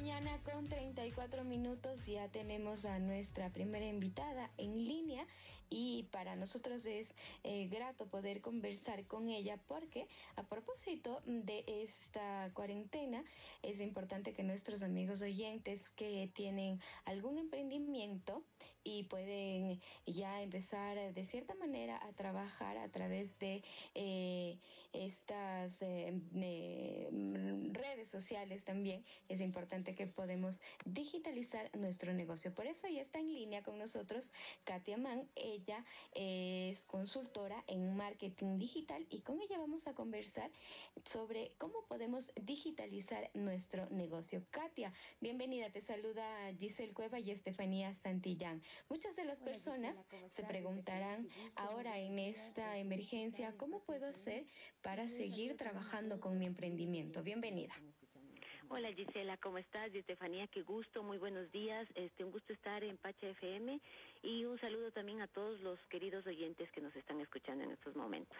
mañana con 34 minutos ya tenemos a nuestra primera invitada en línea y para nosotros es grato poder conversar con ella porque a propósito de esta cuarentena es importante que nuestros amigos oyentes que tienen algún emprendimiento y pueden ya empezar de cierta manera a trabajar a través de estas redes sociales también, es importante que podemos digitalizar nuestro negocio. Por eso ya está en línea con nosotros Katia Mann. Ella es consultora en marketing digital y con ella vamos a conversar sobre cómo podemos digitalizar nuestro negocio. Katia, bienvenida. Te saluda Giselle Cueva y Estefanía Santillán. Muchas de las personas se preguntarán ahora en esta emergencia, ¿cómo puedo hacer para seguir trabajando con mi emprendimiento? Bienvenida. Hola Gisela, ¿cómo estás? Y Estefanía, qué gusto, muy buenos días. Un gusto estar en Pacha FM y un saludo también a todos los queridos oyentes que nos están escuchando en estos momentos.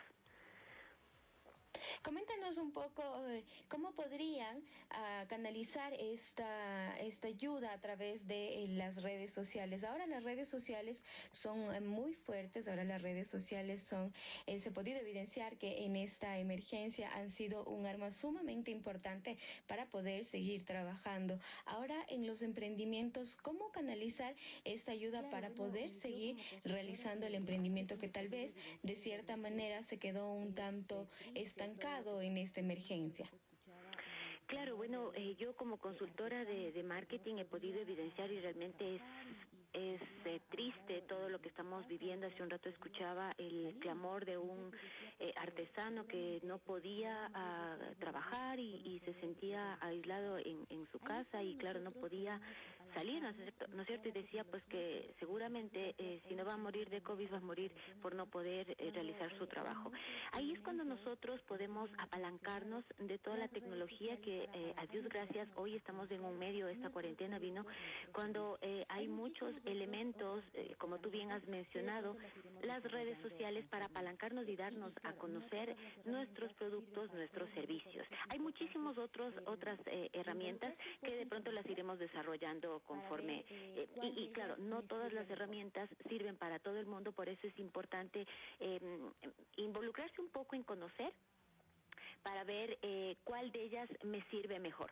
Coméntanos un poco cómo podrían canalizar esta ayuda a través de las redes sociales. Ahora las redes sociales son muy fuertes, ahora las redes sociales son, se ha podido evidenciar que en esta emergencia han sido un arma sumamente importante para poder seguir trabajando. Ahora en los emprendimientos, ¿cómo canalizar esta ayuda para poder seguir realizando el emprendimiento que tal vez de cierta manera se quedó un tanto estancado en esta emergencia? Claro, bueno, yo como consultora de marketing he podido evidenciar y realmente es triste todo lo que estamos viviendo. Hace un rato escuchaba el clamor de un artesano que no podía trabajar y se sentía aislado en su casa y claro, no podía salir, ¿no es cierto? Y decía pues que seguramente si no va a morir de COVID va a morir por no poder realizar su trabajo. Ahí es cuando nosotros podemos apalancarnos de toda la tecnología que a Dios gracias hoy estamos en un medio, esta cuarentena vino cuando hay muchos elementos, como tú bien has mencionado, las redes sociales para apalancarnos y darnos a conocer nuestros productos, nuestros servicios. Hay muchísimas otras herramientas que de pronto las iremos desarrollando conforme, y claro, no todas las herramientas sirven para todo el mundo, por eso es importante involucrarse un poco en conocer para ver cuál de ellas me sirve mejor.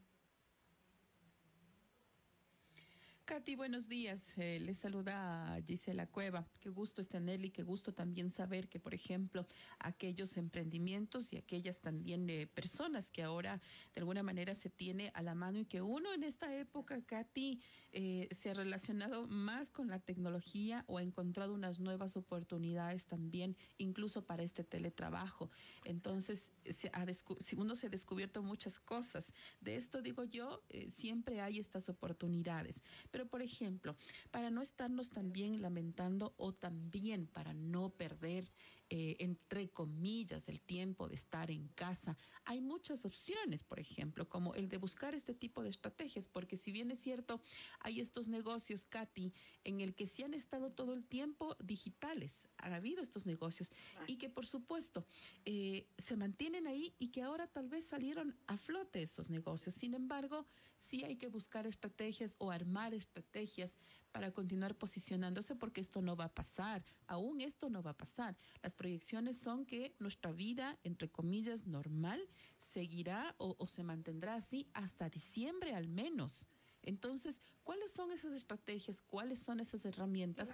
Katy, buenos días. Les saluda a Gisela Cueva. Qué gusto es tenerle y qué gusto también saber que, por ejemplo, aquellos emprendimientos y aquellas también personas que ahora de alguna manera se tiene a la mano y que uno en esta época, Katy, se ha relacionado más con la tecnología o ha encontrado unas nuevas oportunidades también, incluso para este teletrabajo. Entonces, uno se ha descubierto muchas cosas. De esto digo yo, siempre hay estas oportunidades. Pero, por ejemplo, para no estarnos también lamentando o también para no perder, entre comillas, el tiempo de estar en casa, hay muchas opciones, por ejemplo, como el de buscar este tipo de estrategias, porque si bien es cierto, hay estos negocios, Katy, en el que sí han estado todo el tiempo digitales, ha habido estos negocios y que, por supuesto, se mantienen ahí y que ahora tal vez salieron a flote esos negocios. Sin embargo, sí hay que buscar estrategias o armar estrategias para continuar posicionándose, porque esto no va a pasar, aún esto no va a pasar. Las proyecciones son que nuestra vida, entre comillas, normal, seguirá o se mantendrá así hasta diciembre al menos. Entonces, ¿cuáles son esas estrategias? ¿Cuáles son esas herramientas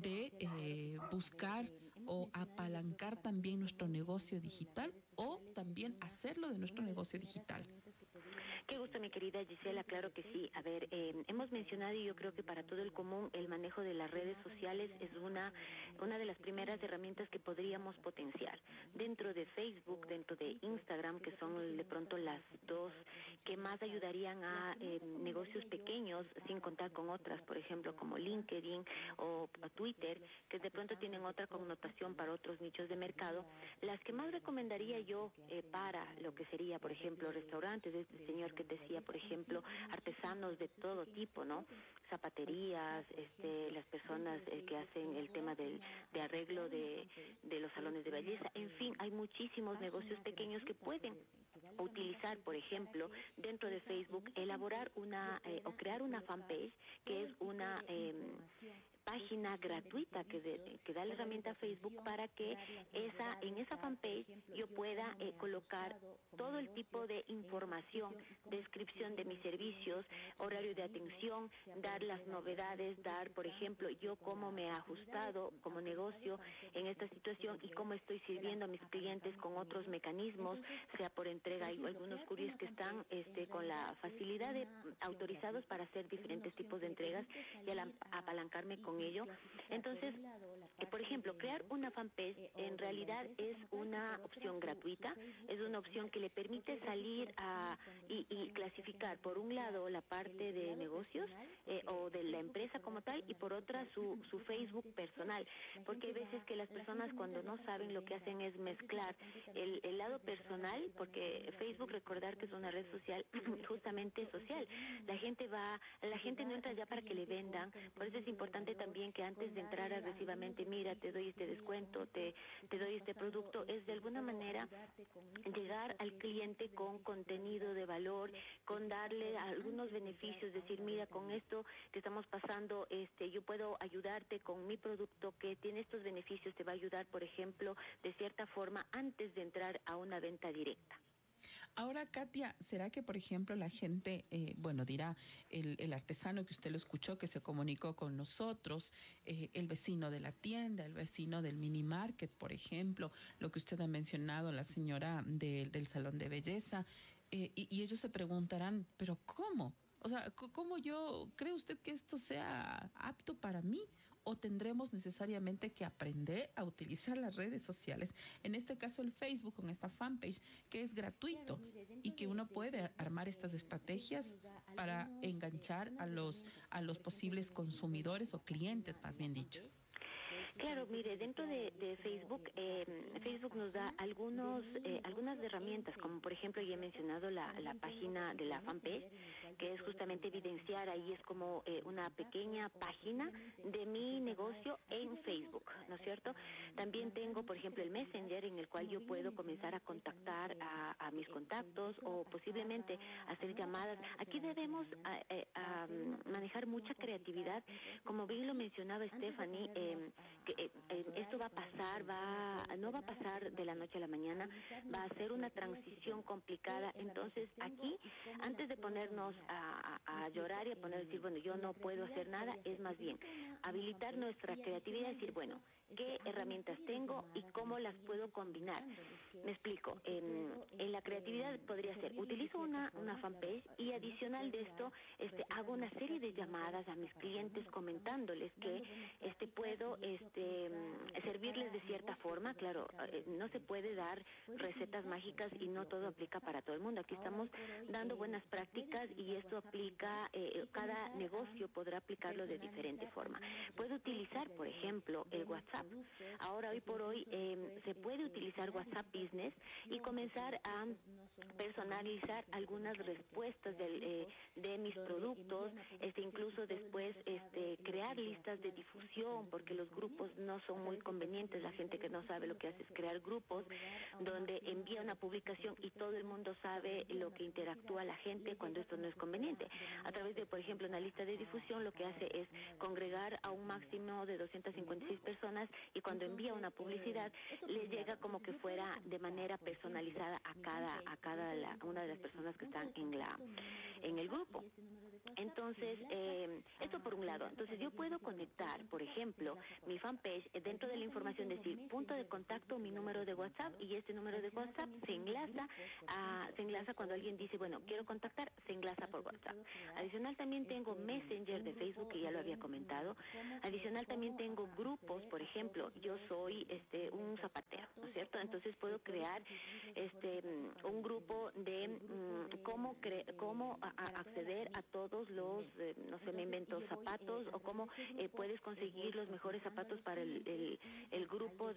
de buscar o apalancar también nuestro negocio digital o también hacerlo de nuestro negocio digital? Qué gusto, mi querida Gisela, claro que sí. A ver, hemos mencionado y yo creo que para todo el común el manejo de las redes sociales es una de las primeras herramientas que podríamos potenciar. Dentro de Facebook, dentro de Instagram, que son de pronto las dos que más ayudarían a negocios pequeños, sin contar con otras, por ejemplo, como LinkedIn o Twitter, que de pronto tienen otra connotación para otros nichos de mercado. Las que más recomendaría yo para lo que sería, por ejemplo, restaurantes, de este señor que decía, por ejemplo, artesanos de todo tipo, ¿no? Zapaterías, las personas que hacen el tema de arreglo de los salones de belleza, en fin, hay muchísimos negocios pequeños que pueden utilizar, por ejemplo, dentro de Facebook, elaborar o crear una fanpage, que es una página gratuita que da la herramienta Facebook, para que en esa fanpage yo pueda colocar todo el tipo de información, descripción de mis servicios, horario de atención, dar las novedades, dar, por ejemplo, yo cómo me he ajustado como negocio en esta situación y cómo estoy sirviendo a mis clientes con otros mecanismos, sea por entrega. Hay algunos couriers que están con la facilidad de autorizados para hacer diferentes tipos de entregas y apalancarme con ello. Entonces, por ejemplo, crear una fanpage en realidad es una opción gratuita, es una opción que le permite salir y clasificar, por un lado, la parte de negocios o de la empresa como tal, y por otra su Facebook personal, porque hay veces que las personas, cuando no saben, lo que hacen es mezclar el lado personal, porque Facebook, recordar que es una red social justamente social. La gente no entra ya para que le vendan, por eso es importante también que antes de entrar agresivamente, mira, te doy este descuento, te doy este producto, es de alguna manera llegar al cliente con contenido de valor, con darle algunos beneficios, decir, mira, con esto que estamos pasando, yo puedo ayudarte con mi producto que tiene estos beneficios, te va a ayudar, por ejemplo, de cierta forma, antes de entrar a una venta directa. Ahora, Katia, ¿será que, por ejemplo, la gente, dirá, el artesano que usted lo escuchó, que se comunicó con nosotros, el vecino de la tienda, el vecino del mini market, por ejemplo, lo que usted ha mencionado, la señora del salón de belleza, y ellos se preguntarán, ¿pero cómo? O sea, ¿cómo cree usted que esto sea apto para mí? ¿O tendremos necesariamente que aprender a utilizar las redes sociales? En este caso el Facebook, con esta fanpage, que es gratuito y que uno puede armar estas estrategias para enganchar a los posibles consumidores o clientes, más bien dicho. Claro, mire, dentro de Facebook, Facebook nos da algunas herramientas, como por ejemplo ya he mencionado la página de la fanpage, que es justamente evidenciar, ahí es como una pequeña página de mi negocio en Facebook, ¿no es cierto? También tengo, por ejemplo, el Messenger, en el cual yo puedo comenzar a contactar a mis contactos o posiblemente hacer llamadas. Aquí debemos manejar mucha creatividad, como bien lo mencionaba Stephanie, que esto va a pasar, no va a pasar de la noche a la mañana, va a ser una transición complicada. Entonces aquí, antes de ponernos a llorar y a decir, bueno, yo no puedo hacer nada, es más bien habilitar nuestra creatividad y decir, bueno, qué herramientas tengo y cómo las puedo combinar. Me explico, en la creatividad podría ser, utilizo una fanpage y adicional de esto, hago una serie de llamadas a mis clientes comentándoles que puedo servirles de cierta forma. Claro, no se puede dar recetas mágicas y no todo aplica para todo el mundo. Aquí estamos dando buenas prácticas y esto aplica, cada negocio podrá aplicarlo de diferente forma. Puedo utilizar, por ejemplo, el WhatsApp. Ahora, hoy por hoy, se puede utilizar WhatsApp Business y comenzar a personalizar algunas respuestas de mis productos, incluso después crear listas de difusión, porque los grupos no son muy convenientes. La gente que no sabe lo que hace es crear grupos donde envía una publicación y todo el mundo sabe lo que interactúa la gente, cuando esto no es conveniente. A través de, por ejemplo, una lista de difusión, lo que hace es congregar a un máximo de 256 personas y cuando envía una publicidad les llega como que fuera de manera personalizada a cada una de las personas que están en el grupo. Entonces, esto por un lado. Entonces yo puedo conectar, por ejemplo, mi fanpage dentro de la información, decir punto de contacto, mi número de WhatsApp, y este número de WhatsApp se enlaza cuando alguien dice, bueno, quiero contactar, se enlaza por WhatsApp. Adicional también tengo Messenger de Facebook, que ya lo había comentado. Adicional también tengo grupos, por ejemplo, yo soy un zapatero, ¿no es cierto? Entonces puedo crear un grupo de cómo acceder a todos los, no sé, me invento zapatos, o cómo puedes conseguir los mejores zapatos para el grupo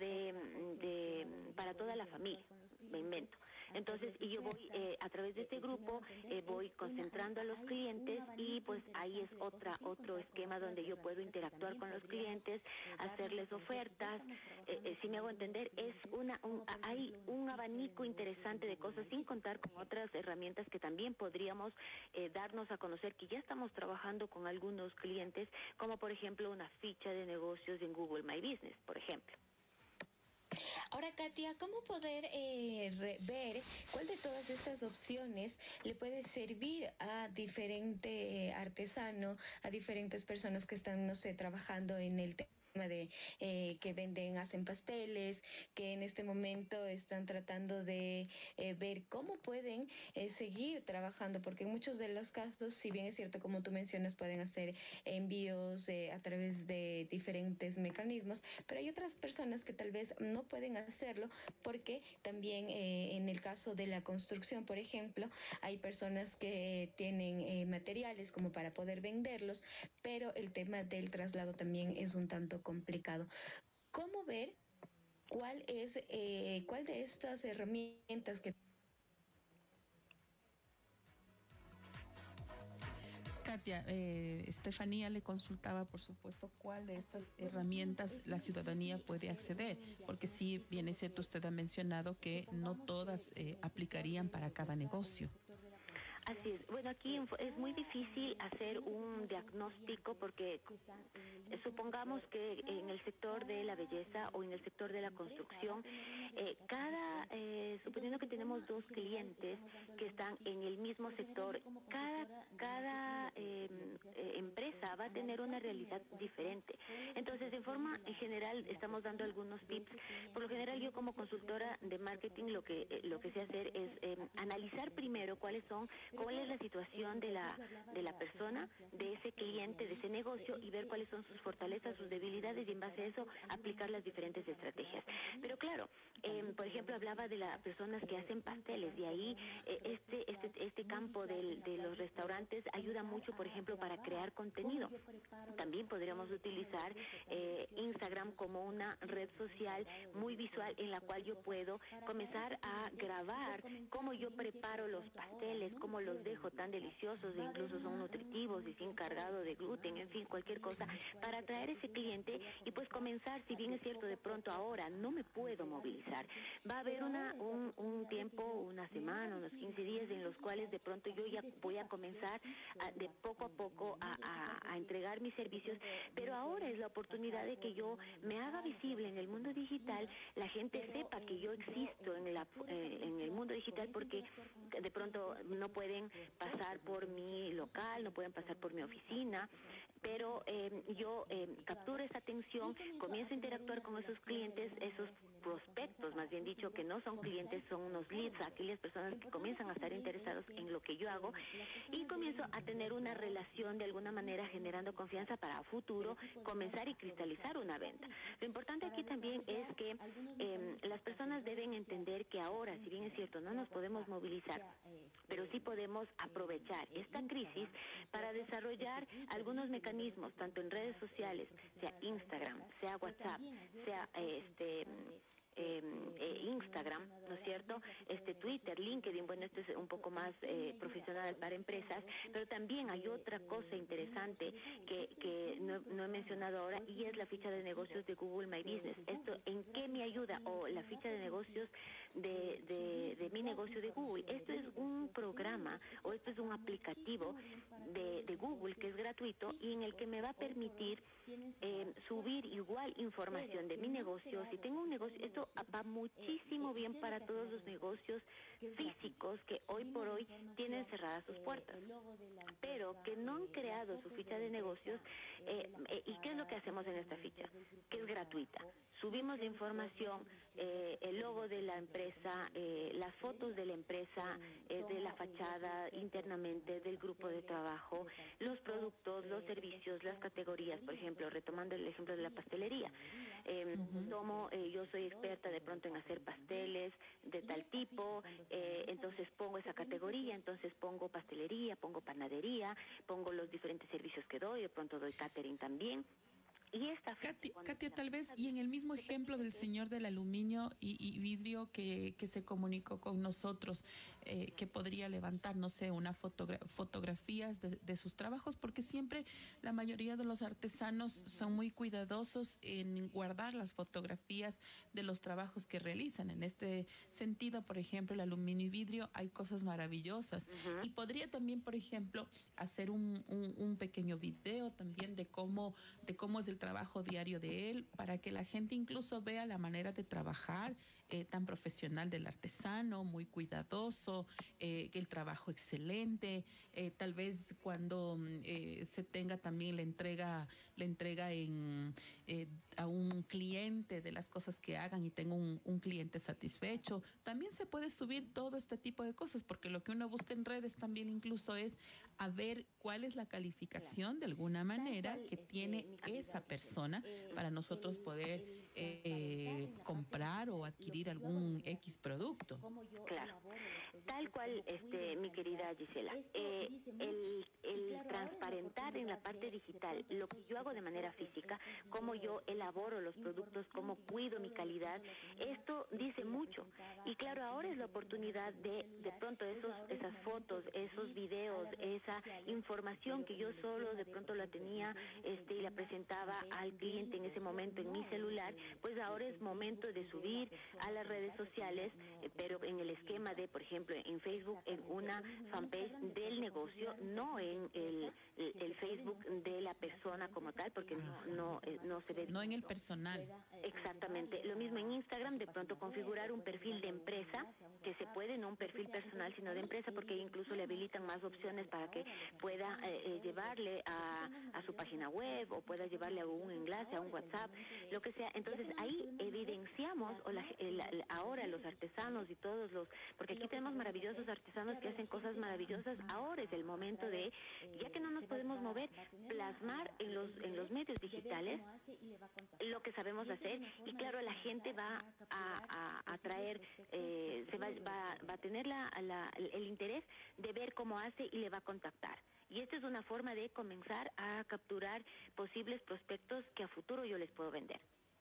para toda la familia, me invento. Entonces, y yo voy a través de este grupo, voy concentrando a los clientes y pues ahí es otro esquema donde yo puedo interactuar con los clientes, hacerles ofertas, si me hago entender, hay un abanico interesante de cosas, sin contar con otras herramientas que también podríamos darnos a conocer, que ya estamos trabajando con algunos clientes, como por ejemplo una ficha de negocios en Google My Business, por ejemplo. Ahora, Katia, ¿cómo poder ver cuál de todas estas opciones le puede servir a diferente artesano, a diferentes personas que están, no sé, trabajando en el tema de que hacen pasteles, que en este momento están tratando de ver cómo pueden seguir trabajando, porque en muchos de los casos, si bien es cierto, como tú mencionas, pueden hacer envíos a través de diferentes mecanismos, pero hay otras personas que tal vez no pueden hacerlo porque también en el caso de la construcción, por ejemplo, hay personas que tienen materiales como para poder venderlos, pero el tema del traslado también es un tanto complicado. ¿Cómo ver cuál de estas herramientas que... Katia, Estefanía le consultaba, por supuesto, cuál de estas herramientas la ciudadanía puede acceder, porque sí, bien es cierto, usted ha mencionado que no todas aplicarían para cada negocio. Así es. Bueno, aquí es muy difícil hacer un diagnóstico porque supongamos que en el sector de la belleza o en el sector de la construcción, suponiendo que tenemos dos clientes que están en el mismo sector, cada empresa va a tener una realidad diferente. Entonces, en forma en general, estamos dando algunos tips. Por lo general, yo como consultora de marketing, lo que sé hacer es analizar primero cuál es la situación de la persona, de ese cliente, de ese negocio, y ver cuáles son sus fortalezas, sus debilidades, y en base a eso aplicar las diferentes estrategias. Pero claro, por ejemplo, hablaba de las personas que hacen pasteles, y ahí este campo de los restaurantes ayuda mucho, por ejemplo, para crear contenido. También podríamos utilizar Instagram como una red social muy visual, en la cual yo puedo comenzar a grabar cómo yo preparo los pasteles, cómo los dejo tan deliciosos, e incluso son nutritivos y sin cargado de gluten, en fin, cualquier cosa, para atraer ese cliente y pues comenzar. Si bien es cierto, de pronto ahora no me puedo movilizar, va a haber un tiempo, una semana, unos 15 días en los cuales de pronto yo ya voy a comenzar de poco a poco a entregar mis servicios, pero ahora es la oportunidad de que yo me haga visible en el mundo digital, la gente sepa que yo existo en el mundo digital, porque de pronto no pueden pasar por mi local, no pueden pasar por mi oficina, pero yo capturo esa atención, comienzo a interactuar con esos clientes, esos prospectos, más bien dicho, que no son clientes, son unos leads, aquellas personas que comienzan a estar interesados en lo que yo hago, y comienzo a tener una relación de alguna manera, generando confianza para a futuro comenzar y cristalizar una venta. Lo importante aquí también es que las personas deben entender que ahora, si bien es cierto, no nos podemos movilizar, pero sí podemos aprovechar esta crisis para desarrollar algunos mecanismos, tanto en redes sociales, sea Instagram, sea WhatsApp, sea Instagram, ¿no es cierto? Twitter, LinkedIn, bueno, este es un poco más profesional para empresas, pero también hay otra cosa interesante que no he mencionado ahora, y es la ficha de negocios de Google My Business. ¿Esto en qué me ayuda? O la ficha de negocios de mi negocio de Google. Esto es un programa, o esto es un aplicativo de Google que es gratuito, y en el que me va a permitir subir igual información de mi negocio. Si tengo un negocio, esto va muchísimo bien para todos los negocios físicos que hoy por hoy tienen cerradas sus puertas, pero que no han creado su ficha de negocios. ¿Y qué es lo que hacemos en esta ficha? Que es gratuita. Subimos la información, el logo de la empresa, las fotos de la empresa, de la fachada internamente, del grupo de trabajo, los productos, los servicios, las categorías. Por ejemplo, retomando el ejemplo de la pastelería, yo soy experta de pronto en hacer pasteles de tal tipo, entonces pongo esa categoría, entonces pongo pastelería, pongo panadería, pongo los diferentes servicios que doy, de pronto doy catering también. Y esta Katia, tal vez, y en el mismo ejemplo del señor del aluminio y vidrio que se comunicó con nosotros, que podría levantar, no sé, una fotografías de sus trabajos, porque siempre la mayoría de los artesanos son muy cuidadosos en guardar las fotografías de los trabajos que realizan. En este sentido, por ejemplo, el aluminio y vidrio, hay cosas maravillosas. Y podría también, por ejemplo, hacer un pequeño video también de cómo es el trabajo diario de él, para que la gente incluso vea la manera de trabajar tan profesional del artesano, muy cuidadoso, el trabajo excelente, tal vez cuando se tenga también la entrega a un cliente de las cosas que hagan y tenga un cliente satisfecho. También se puede subir todo este tipo de cosas, porque lo que uno busca en redes también incluso es a ver cuál es la calificación de alguna manera que tiene esa persona para nosotros poder comprar o adquirir algún X producto. Claro, tal cual, mi querida Gisela, el transparentar en la parte digital lo que yo hago de manera física, cómo yo elaboro los productos, cómo cuido mi calidad, esto dice mucho. Y claro, ahora es la oportunidad de pronto esas fotos, esos videos, esa información que yo solo de pronto la tenía y la presentaba al cliente en ese momento en mi celular, pues ahora es momento de subir a las redes sociales, pero en el esquema de, por ejemplo, en Facebook, en una fanpage del negocio, no en el Facebook de la persona como tal, porque no se ve. No en el personal. Exactamente. Lo mismo en Instagram, de pronto configurar un perfil de empresa, que se puede, no un perfil personal, sino de empresa, porque incluso le habilitan más opciones para que pueda llevarle a su página web o pueda llevarle a un enlace, a un WhatsApp, lo que sea. Entonces ahí evidenciamos, ahora los artesanos y todos porque aquí tenemos maravillosos artesanos que hacen cosas maravillosas. Ahora es el momento de, ya que no nos podemos mover, plasmar en los medios digitales lo que sabemos hacer, y claro, la gente va a traer, va a tener el interés de ver cómo hace y le va a contactar. Y esta es una forma de comenzar a capturar posibles prospectos que a futuro yo les puedo vender.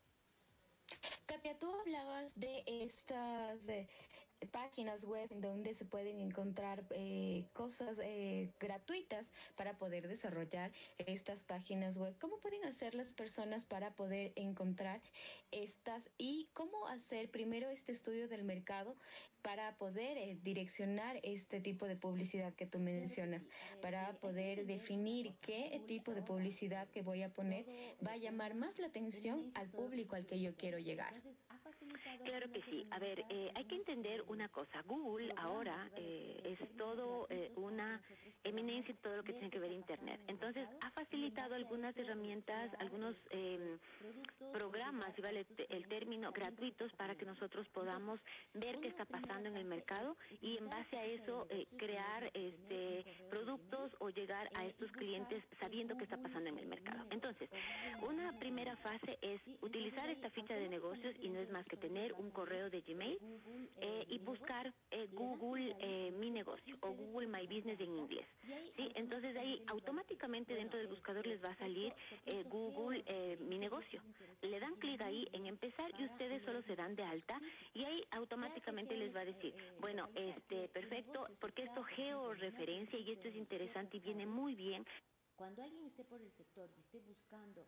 Katia, tú hablabas de estas páginas web donde se pueden encontrar cosas gratuitas para poder desarrollar estas páginas web. ¿Cómo pueden hacer las personas para poder encontrar estas y cómo hacer primero este estudio del mercado para poder direccionar este tipo de publicidad que tú mencionas, para poder definir qué tipo de publicidad que voy a poner va a llamar más la atención al público al que yo quiero llegar? Claro que sí. A ver, hay que entender una cosa. Google ahora es todo una eminencia en todo lo que tiene que ver Internet. Entonces, ha facilitado algunas herramientas, algunos programas, si vale el término, gratuitos para que nosotros podamos ver qué está pasando en el mercado y en base a eso crear productos o llegar a estos clientes sabiendo qué está pasando en el mercado. Entonces, una primera fase es utilizar esta ficha de negocios, y no es más que tener un correo de Gmail y buscar Google Mi Negocio o Google My Business en inglés. ¿Sí? Entonces ahí automáticamente dentro del buscador les va a salir Google Mi Negocio. Le dan clic ahí en empezar y ustedes solo se dan de alta y ahí automáticamente les va a decir, bueno, perfecto, porque esto georreferencia y esto es interesante y viene muy bien. Cuando alguien esté por el sector y esté buscando,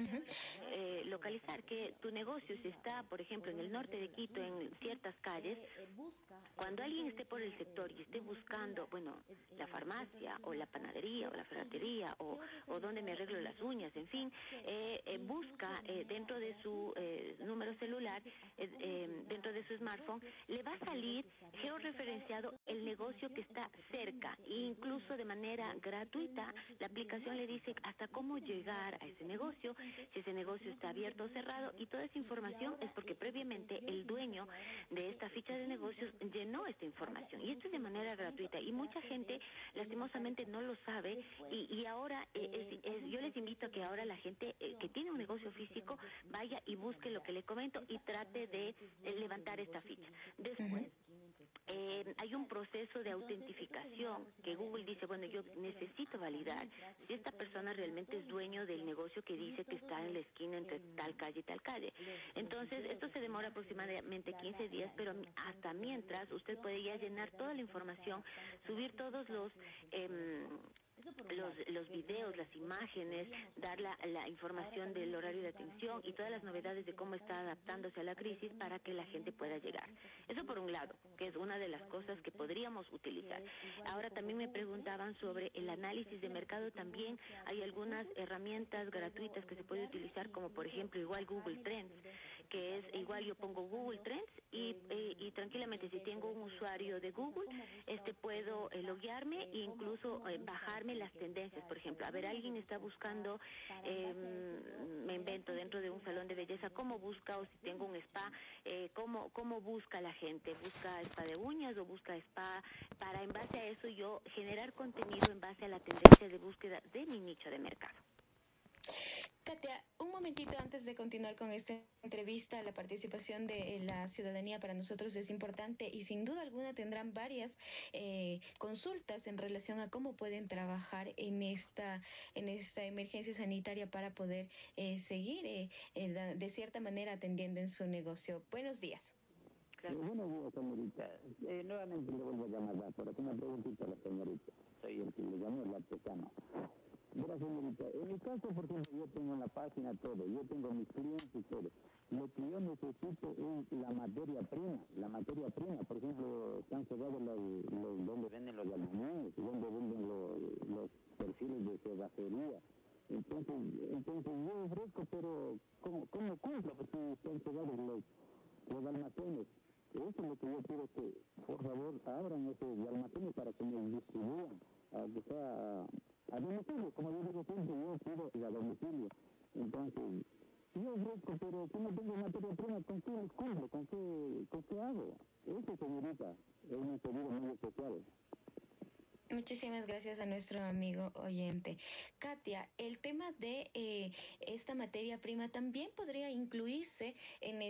localizar que tu negocio si está, por ejemplo, en el norte de Quito, en ciertas calles, cuando alguien esté por el sector y esté buscando, la farmacia o la panadería o la ferretería o donde me arreglo las uñas, en fin, busca dentro de su número celular, dentro de su smartphone, le va a salir georreferenciado el negocio que está cerca e incluso de manera gratuita la aplicación le dice hasta cómo llegar a ese negocio, si ese negocio está abierto o cerrado, y toda esa información es porque previamente el dueño de esta ficha de negocios llenó esta información, y esto es de manera gratuita, y mucha gente lastimosamente no lo sabe, y ahora yo les invito a que ahora la gente que tiene un negocio físico vaya y busque lo que le comento y trate de levantar esta ficha. Después, hay un proceso de autentificación que Google dice, bueno, yo necesito validar si esta persona realmente es dueño del negocio que dice que está en la esquina entre tal calle y tal calle. Entonces, esto se demora aproximadamente 15 días, pero hasta mientras usted puede ya llenar toda la información, subir todos los videos, las imágenes, dar la información del horario de atención y todas las novedades de cómo está adaptándose a la crisis para que la gente pueda llegar. Eso por un lado, que es una de las cosas que podríamos utilizar. Ahora también me preguntaban sobre el análisis de mercado. También hay algunas herramientas gratuitas que se puede utilizar, como por ejemplo igual Google Trends, que es igual yo pongo Google Trends y tranquilamente si tengo un usuario de Google, puedo loguearme e incluso bajarme las tendencias. Por ejemplo, a ver, alguien está buscando, me invento, dentro de un salón de belleza, cómo busca, o si tengo un spa, cómo busca la gente, busca spa de uñas o busca spa, para en base a eso yo generar contenido en base a la tendencia de búsqueda de mi nicho de mercado. Katia, un momentito antes de continuar con esta entrevista, la participación de la ciudadanía para nosotros es importante y sin duda alguna tendrán varias consultas en relación a cómo pueden trabajar en esta emergencia sanitaria para poder seguir de cierta manera atendiendo en su negocio. Buenos días. Claro. Buenos días, señorita. Nuevamente le vuelvo a llamar por aquí una preguntita a la señorita. Soy el que le llamó, el artesano. Mira, señorita, en mi caso, por ejemplo, yo tengo la página, todo, yo tengo mis clientes y todo. Lo que yo necesito es la materia prima. La materia prima, por ejemplo, están cerrados donde venden los aluminios, donde venden los perfiles de cerrajería. Entonces yo ofrezco, pero ¿cómo cumplo? Porque están cerrados los almacenes. Eso es lo que yo quiero, que por favor abran esos almacenes para que me distribuyan, que sea a domicilio, como yo digo siempre, yo pido a domicilio. Entonces, yo ofrezco, pero si no tengo materia prima, ¿con qué les cumplo? ¿Con qué hago? Eso, señorita, es un pedido muy especial. Muchísimas gracias a nuestro amigo oyente. Katia, el tema de esta materia prima también podría incluirse en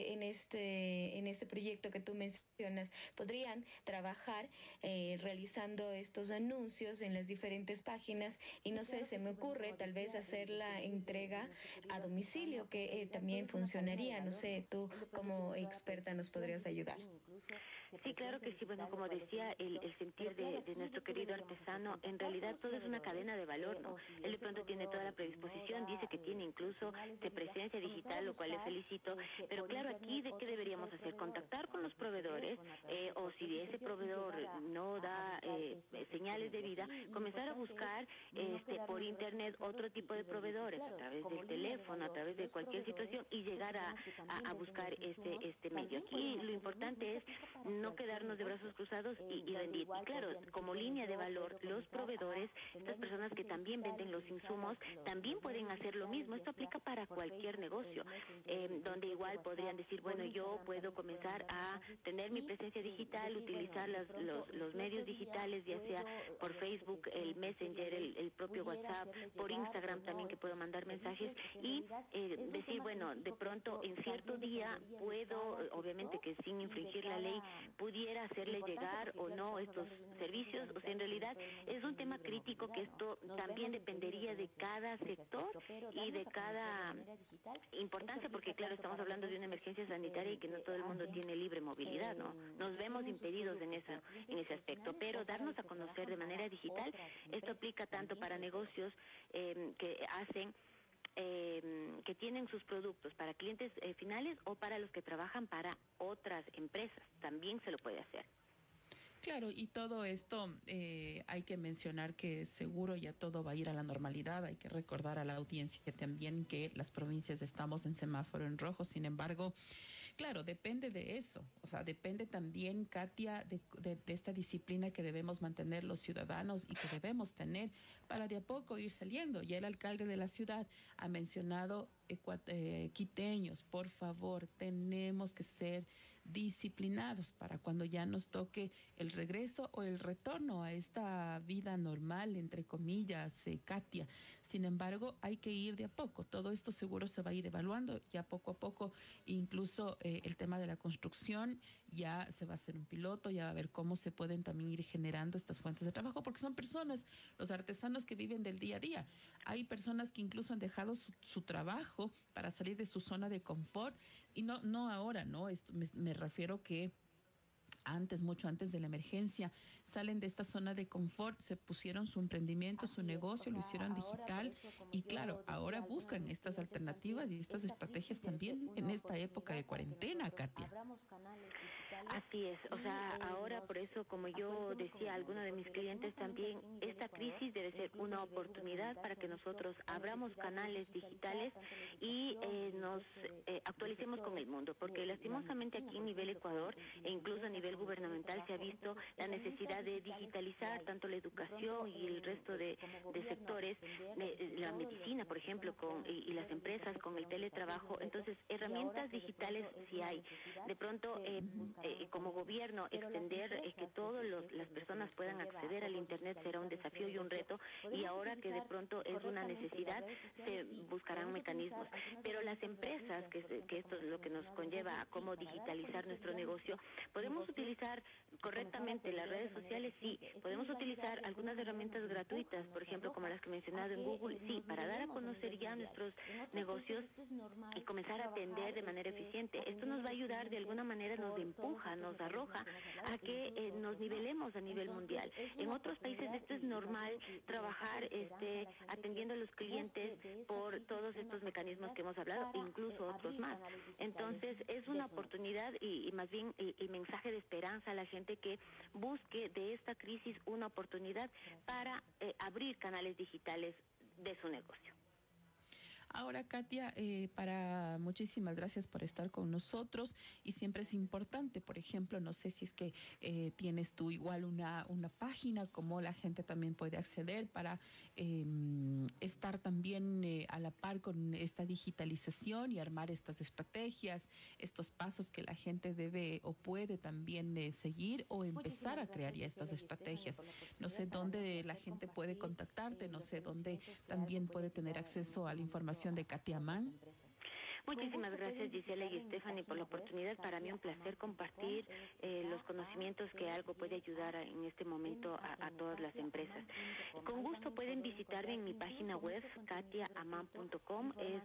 este proyecto que tú mencionas. Podrían trabajar realizando estos anuncios en las diferentes páginas y no sé, se me ocurre tal vez hacer la entrega a domicilio, que también funcionaría. No sé, tú como experta nos podrías ayudar. Sí, claro que sí. Bueno, como decía, el sentir de nuestro querido artesano, en realidad todo es una cadena de valor, ¿no? Él de pronto tiene toda la predisposición, dice que tiene incluso de presencia digital, lo cual le felicito, pero claro, aquí ¿de qué deberíamos hacer? Contactar con los proveedores, o si ese proveedor no da señales de vida, comenzar a buscar por internet otro tipo de proveedores, a través del teléfono, a través de cualquier situación, y llegar a buscar este medio. Aquí lo importante es no quedarnos de brazos cruzados y rendir. Y claro, como línea de valor, los proveedores, estas personas que también venden los insumos, también pueden hacer lo mismo. Esto aplica para cualquier negocio, donde igual podrían decir, bueno, yo puedo comenzar a tener mi presencia digital, utilizar los medios digitales, ya sea por Facebook, el Messenger, el propio WhatsApp, por Instagram también, que puedo mandar mensajes, y decir, bueno, de pronto en cierto día puedo, obviamente que sin infringir la ley, pudiera hacerle llegar o no estos servicios. O sea, en realidad es un tema crítico, que esto también dependería de cada sector y de cada importancia, porque claro, estamos hablando de una emergencia sanitaria y que no todo el mundo tiene libre movilidad, ¿no? Nos vemos impedidos en ese aspecto, pero darnos a conocer de manera digital, esto aplica tanto para negocios que hacen que tienen sus productos para clientes finales, o para los que trabajan para otras empresas, también se lo puede hacer. Claro, y todo esto hay que mencionar que seguro ya todo va a ir a la normalidad. Hay que recordar a la audiencia que también que las provincias estamos en semáforo en rojo. Sin embargo, claro, depende de eso. O sea, depende también, Katia, de esta disciplina que debemos mantener los ciudadanos y que debemos tener para de a poco ir saliendo. Ya el alcalde de la ciudad ha mencionado, quiteños, por favor, tenemos que ser disciplinados para cuando ya nos toque el regreso o el retorno a esta vida normal, entre comillas, Katia. Sin embargo, hay que ir de a poco. Todo esto seguro se va a ir evaluando ya poco a poco. Incluso el tema de la construcción ya se va a hacer un piloto, ya va a ver cómo se pueden también ir generando estas fuentes de trabajo, porque son personas, los artesanos que viven del día a día. Hay personas que incluso han dejado su trabajo para salir de su zona de confort y no ahora, ¿no? Esto me refiero que antes, mucho antes de la emergencia, salen de esta zona de confort, se pusieron su emprendimiento, su negocio, lo hicieron digital y claro, ahora buscan estas alternativas y estas estrategias también en esta época de cuarentena, Katia. Así es, o sea, ahora por eso, como yo decía a alguno de mis clientes también, esta crisis debe ser una oportunidad para que nosotros abramos canales digitales y nos actualicemos con el mundo, porque lastimosamente aquí a nivel Ecuador e incluso a nivel gubernamental se ha visto la necesidad de digitalizar tanto la educación y el resto de sectores, la medicina, por ejemplo, y las empresas con el teletrabajo. Entonces, herramientas digitales sí hay. De pronto, como gobierno, extender que todas las personas puedan acceder al Internet será un desafío y un reto, y ahora que de pronto es una necesidad, se buscarán mecanismos. Pero las empresas, que esto es lo que nos conlleva a cómo digitalizar nuestro negocio, podemos utilizar correctamente las redes sociales, sí. Podemos utilizar algunas herramientas gratuitas, por ejemplo, como las que he mencionado en Google, sí, para dar a conocer ya nuestros negocios y comenzar a atender de manera eficiente. Esto nos va a ayudar, de alguna manera nos empuja, nos arroja a que nos nivelemos a nivel mundial. En otros países esto es normal, trabajar atendiendo a los clientes por todos estos mecanismos que hemos hablado, e incluso otros más. Entonces, es una oportunidad y más bien el mensaje de esperanza a la gente que busque de esta crisis una oportunidad para abrir canales digitales de su negocio. Ahora, Katia, muchísimas gracias por estar con nosotros y siempre es importante, por ejemplo, no sé si es que tienes tú igual una página, cómo la gente también puede acceder para estar también a la par con esta digitalización y armar estas estrategias, estos pasos que la gente debe o puede también seguir o empezar a crear ya estas estrategias. No sé dónde la gente puede contactarte, no sé dónde también puede tener acceso a la información de Katia Mann. Muchísimas gracias, Gisela y Stephanie, por la oportunidad. Para mí un placer compartir los conocimientos que algo puede ayudar en este momento a todas las empresas. Con gusto pueden visitarme en mi página web, katiaaman.com, es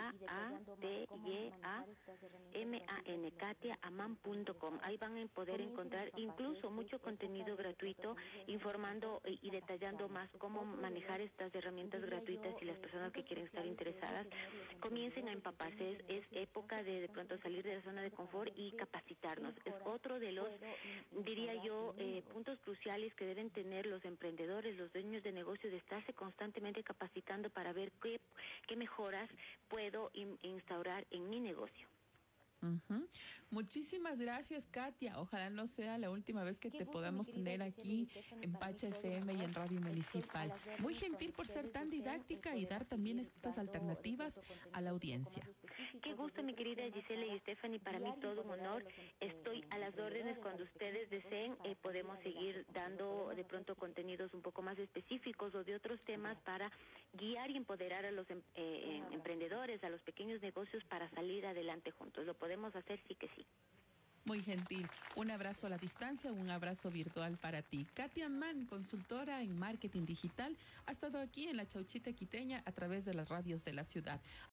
KATYAMAN, katiaaman.com. Ahí van a poder encontrar incluso mucho contenido gratuito informando y detallando más cómo manejar estas herramientas gratuitas, y las personas que quieren estar interesadas comiencen a empaparse. Es época de pronto salir de la zona de confort y capacitarnos. Es otro de los, diría yo, puntos cruciales que deben tener los emprendedores, los dueños de negocios, de estarse constantemente capacitando para ver qué mejoras puedo instaurar en mi negocio. Muchísimas gracias, Katia. Ojalá no sea la última vez que te podamos tener aquí en Pacha FM y en Radio Municipal. Muy gentil por ser tan didáctica y dar también estas alternativas a la audiencia. Qué gusto, mi querida Gisela y Stephanie. Para mí todo un honor. Estoy a las órdenes cuando ustedes deseen. Podemos seguir dando de pronto contenidos un poco más específicos o de otros temas para guiar y empoderar a los emprendedores, a los pequeños negocios para salir adelante juntos. Lo podemos hacer, sí que sí. Muy gentil. Un abrazo a la distancia, un abrazo virtual para ti. Katia Mann, consultora en marketing digital, ha estado aquí en la Chauchita Quiteña a través de las radios de la ciudad.